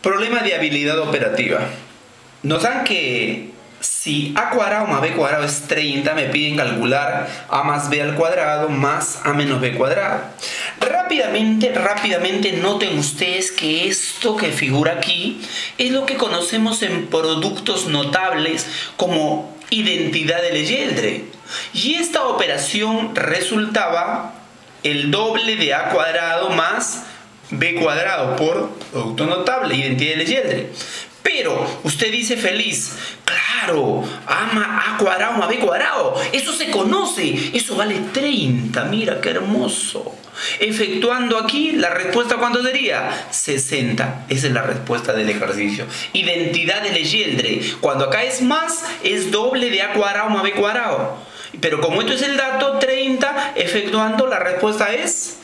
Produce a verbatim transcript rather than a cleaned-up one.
Problema de habilidad operativa. Nos dan que si a cuadrado más b cuadrado es treinta, me piden calcular a más b al cuadrado más a menos b cuadrado. Rápidamente, rápidamente noten ustedes que esto que figura aquí es lo que conocemos en productos notables como identidad de Legendre. Y esta operación resultaba el doble de a cuadrado más b cuadrado por producto notable, identidad de Legendre. Pero usted dice feliz, claro, a, ma, a cuadrado más b cuadrado, eso se conoce, eso vale treinta, mira qué hermoso. Efectuando aquí, la respuesta ¿cuánto sería? sesenta, esa es la respuesta del ejercicio. Identidad de Legendre, cuando acá es más, es doble de a cuadrado más b cuadrado. Pero como esto es el dato, treinta, efectuando, la respuesta es